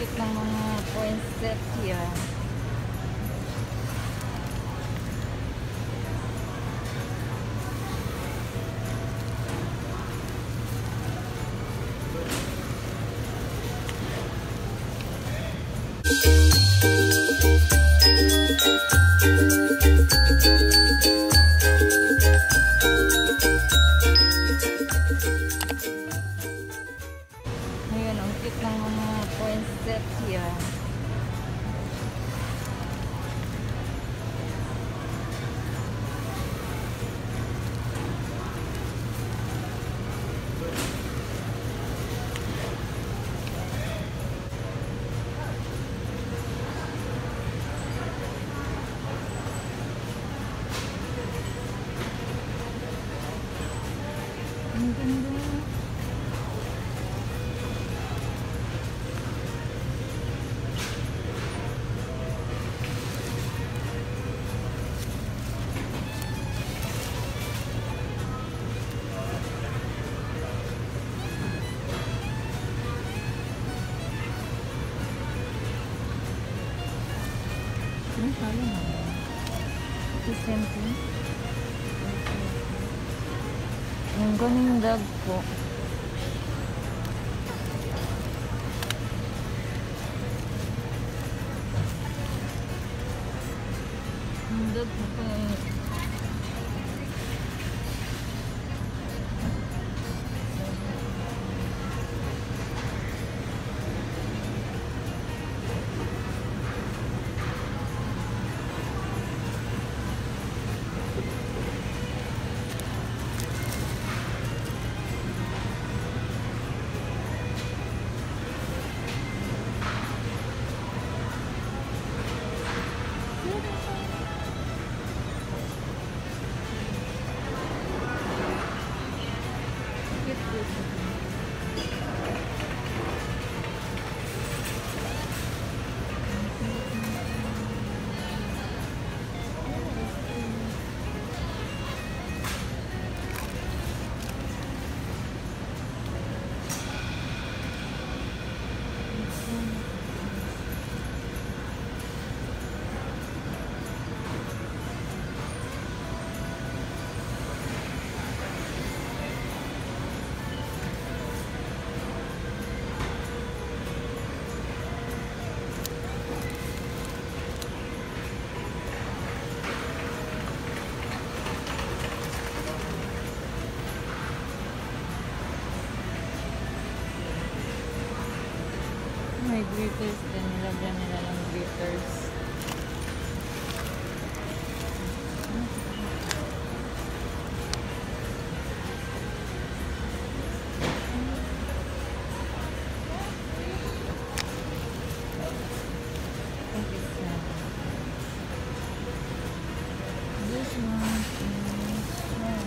cute ng mga poinsettia. Ayan, ang cute ng mga poinsettia. Ang ganda. Ano pala na? Isente. Ang ganing dag po. Ang dag po po. May glitters din. Nilagyan nila ng glitters. This one is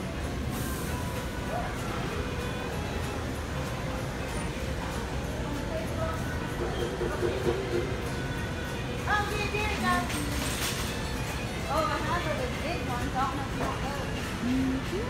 Oh, I have the big ones. I don't know if you want those.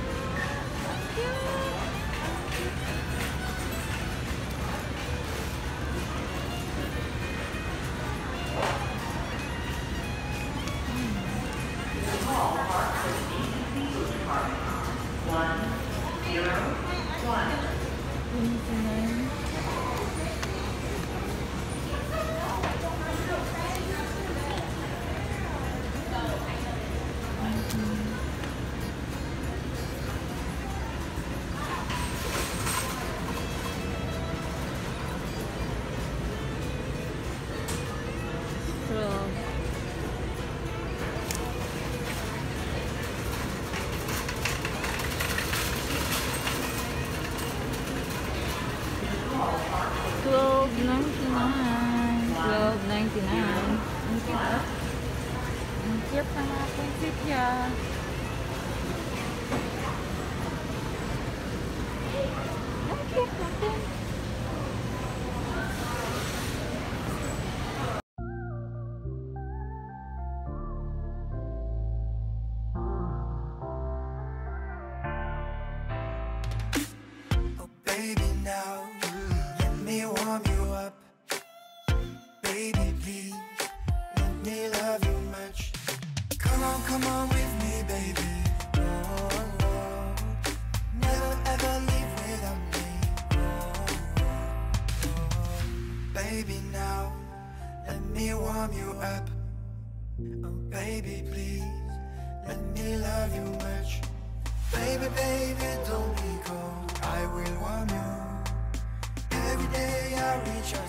$12.99. Ang cute ng mga poinsettia. Ang cute natin. Oh baby, now let me warm you up. baby, now let me warm you up. Oh baby, please let me love you much. Baby, baby, don't be cold, I will warm you. Every day I reach out